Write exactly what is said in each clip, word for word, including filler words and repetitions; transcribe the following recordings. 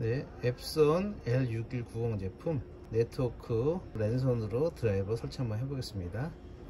네, 앱선 엘 육일구공 제품 네트워크 랜선으로 드라이버 설치 한번 해보겠습니다.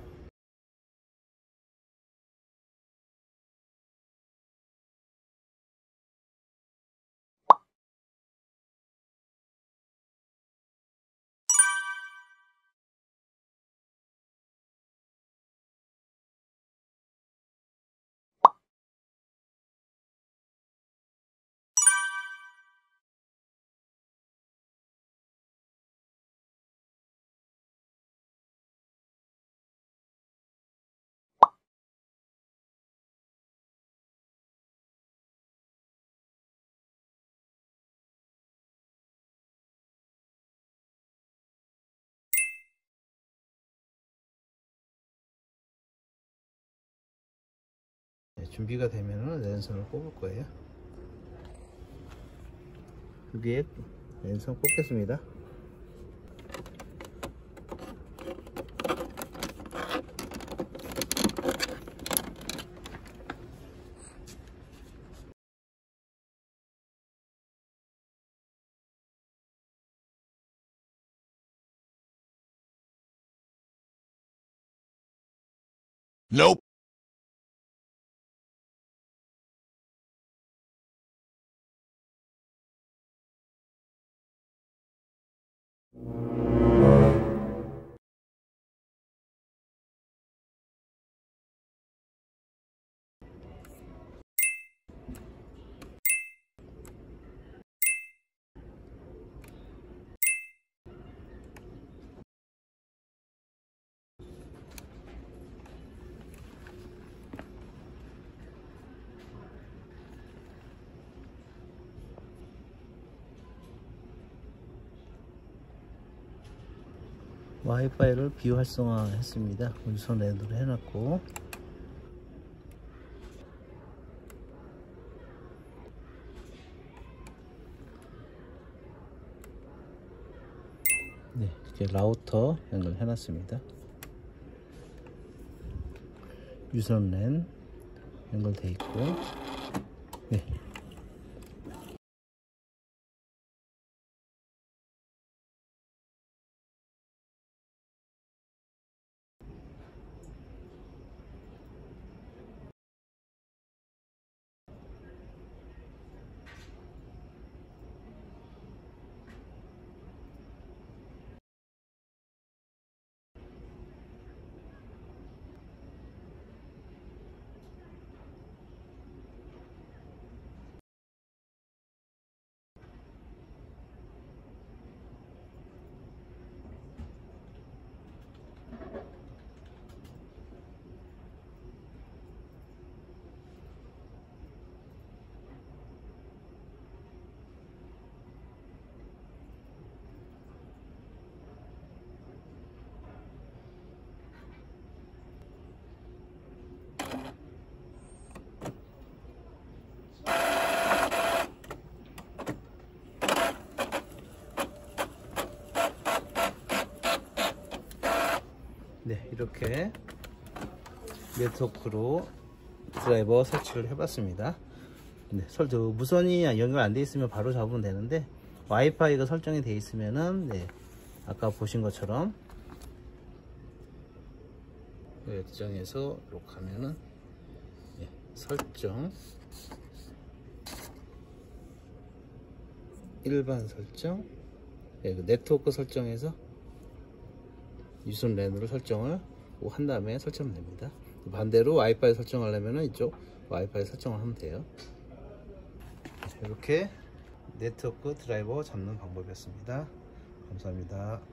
네, 준비가 되면은 랜선을 꼽을 거예요. 위에 랜선 꼽겠습니다. Nope. 와이파이를 비활성화 했습니다. 무선 랜으로 해놨고, 네, 이렇게 라우터 연결해 놨습니다. 유선 랜 연결돼 있고, 네. 네, 이렇게 네트워크로 드라이버 설치를 해봤습니다. 네, 설, 저, 무선이 연결 안 돼 있으면 바로 잡으면 되는데, 와이파이가 설정이 돼 있으면은, 네, 아까 보신 것처럼, 설정에서 이렇게 하면은, 네, 설정, 일반 설정, 네, 네트워크 설정에서 유선 랜으로 설정을 한 다음에 설정하면 됩니다. 반대로 와이파이 설정하려면 이쪽 와이파이 설정을 하면 돼요. 이렇게 네트워크 드라이버 잡는 방법이었습니다. 감사합니다.